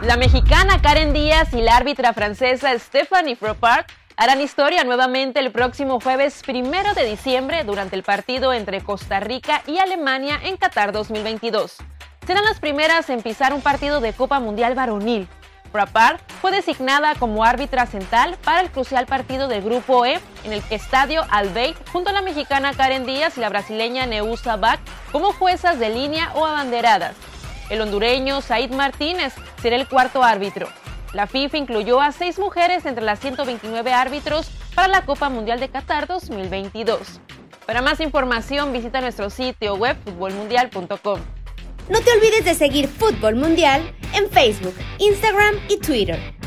La mexicana Karen Díaz y la árbitra francesa Stéphanie Frappart harán historia nuevamente el próximo jueves 1 de diciembre durante el partido entre Costa Rica y Alemania en Qatar 2022. Serán las primeras en pisar un partido de Copa Mundial varonil. Frappart fue designada como árbitra central para el crucial partido del Grupo E en el Estadio Al Bayt, junto a la mexicana Karen Díaz y la brasileña Neuza Bach como juezas de línea o abanderadas. El hondureño Said Martínez será el cuarto árbitro. La FIFA incluyó a 6 mujeres entre las 129 árbitros para la Copa Mundial de Qatar 2022. Para más información visita nuestro sitio web futbolmundial.com. No te olvides de seguir Fútbol Mundial en Facebook, Instagram y Twitter.